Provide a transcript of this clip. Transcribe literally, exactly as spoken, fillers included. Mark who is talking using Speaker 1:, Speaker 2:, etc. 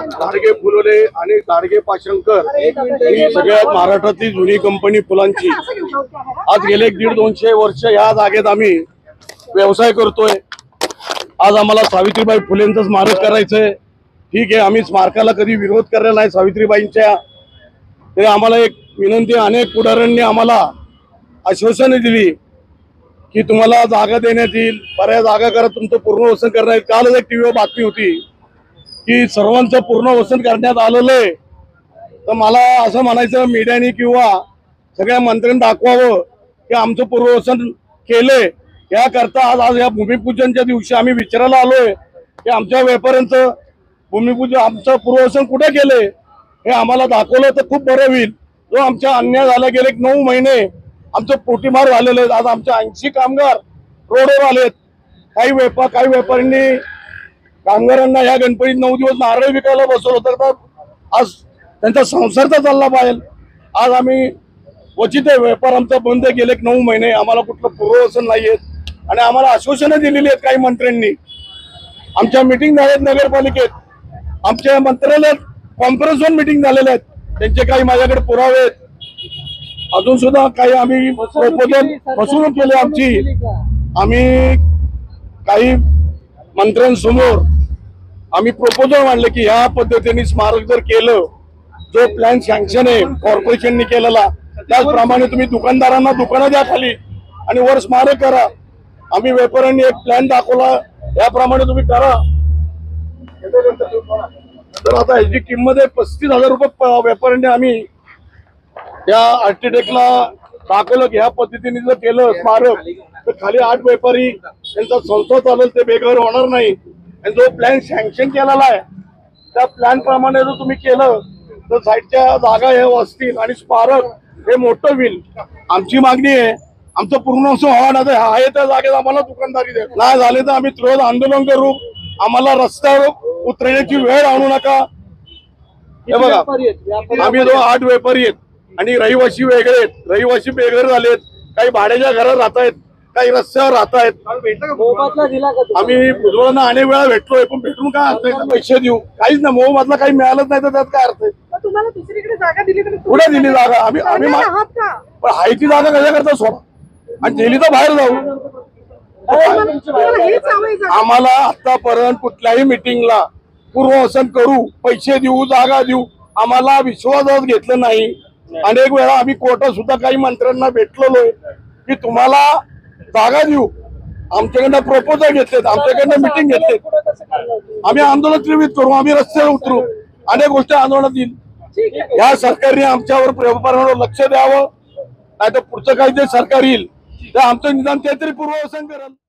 Speaker 1: गाडगे फुलोले आणि गाडगे पाशंकर ही सगळ्यात महाराष्ट्रातली जुनी कंपनी फुलांची आज गेले दीड दोनशे वर्ष या जागेत आम्ही व्यवसाय करतोय। आज आम्हाला सावित्रीबाई फुलेंचं स्मारक करायचंय। ठीक आहे, आम्ही स्मारकाला कधी विरोध केलेला नाही सावित्रीबाईंच्या, तरी आम्हाला एक विनंती, अनेक पुढाऱ्यांनी आम्हाला आश्वासने दिली की तुम्हाला जागा देण्यात येईल, बऱ्या जागा करा, तुमचं पुनर्वसन करण्यात येईल। कालच एक टीव्हीवर बातमी होती की सर्वांचं पुनर्वसन करण्यात आलेलं आहे। तर मला असं म्हणायचं मीडियाने किंवा सगळ्या मंत्र्यांनी दाखवावं की आमचं पुनर्वसन केलंय। याकरता आज आज या भूमिपूजनच्या दिवशी आम्ही विचारायला आलोय की आमच्या व्यापाऱ्यांचं भूमिपूजन, आमचं पुनर्वसन कुठे केलंय हे आम्हाला दाखवलं तर खूप बरं होईल। जो आमच्या अन्याय झाला, गेले एक नऊ महिने आमचं पोटीमार झालेलं आहे। आज आमच्या ऐंशी कामगार रोडवर आलेत। काही व्यापार काही व्यापाऱ्यांनी कामगारांना या गणपतीत नऊ दिवस नारळ विकायला बसवलं होतं, तर आज त्यांचा संसारचा चालला पाहिजे। आज आम्ही क्वचित व्यापार आमचा बंद गेले एक नऊ महिने, आम्हाला कुठलं पुनर्वसन नाहीये आणि आम्हाला आश्वासनं दिलेली आहेत काही मंत्र्यांनी। आमच्या मिटिंग झाल्यात नगरपालिकेत, आमच्या मंत्र्यालयात कॉन्फरन्सवर मिटिंग झालेल्या आहेत, त्यांचे काही माझ्याकडे पुरावे आहेत। अजून सुद्धा काही आम्ही प्रपोजल फसवणूक केली आमची। आम्ही काही मंत्र्यांसमोर आम्ही प्रपोजल मांडले की ह्या पद्धतीने स्मारक जर केलं, जो प्लॅन सँक्शन आहे कॉर्पोरेशनने केलेला, त्याचप्रमाणे तुम्ही दुकानदारांना दुकानं द्या खाली आणि वर स्मारक करा। आम्ही व्यापाऱ्यांनी एक प्लॅन दाखवला, याप्रमाणे तुम्ही करा। तर आता ह्याची किंमत आहे पस्तीस हजार रुपये। व्यापाऱ्यांनी आम्ही त्या आर्किटेक्टला दाखवलं की ह्या पद्धतीने जर केलं स्मारक तर खाली आठ व्यापारी त्यांचा संस्था चालेल, ते बेघर होणार नाही। आणि जो प्लॅन सँक्शन केलेला आहे त्या प्लॅन प्रमाणे जर तुम्ही केलं तर साईडच्या जागा हे असतील आणि स्मारक हे मोठं होईल। आमची मागणी आहे, आमचं पूर्ण व्हावं ना, आहे त्या जागेत आम्हाला दुकानदारी द्या, नाही झाले तर आम्ही त्वरित आंदोलन करू। आम्हाला रस्त्यावर उतरण्याची वेळ आणू नका। हे बघा, आम्ही जो आठ व्यापारी आहेत आणि रहिवासी वेगळे आहेत, रहिवासी बेघर झालेत, काही भाड्याच्या घरात राहत आहेत, काही रस्त्यावर राहत आहेत। आम्ही भुजबळांना अनेक वेळा भेटलोय, पण भेटून काय अर्थ आहे? पैसे देऊ काहीच नाही, मोबदला काही मिळालंच नाही तर त्यात काय अर्थ आहे?
Speaker 2: तुम्हाला दुसरीकडे जागा दिली तर
Speaker 1: कुठे दिली जागा? आम्ही आम्ही पण हायची जागा कशा करता सोडा आणि दिली तर बाहेर जाऊ। आम्हाला आतापर्यंत कुठल्याही मिटिंगला पुनर्वसन करू, पैसे देऊ, जागा देऊ, आम्हाला विश्वासात घेतलं नाही। अनेक वेळा आम्ही कोर्टात सुद्धा काही मंत्र्यांना भेटलेलो की तुम्हाला जागा देऊ, आमच्याकडनं प्रपोजल घेतलेत, आमच्याकडनं मिटिंग घेतलेत, आम्ही आंदोलन तीव्र करू, आम्ही रस्त्यावर उतरू, अनेक गोष्टी आंदोलनात येईल। या सरकारने आमच्यावर व्यापाऱ्यांवर लक्ष द्यावं, नाही तर पुढचं काही जे सरकार येईल ते आमचं निदान ते तरी पूर्ववसन करेल।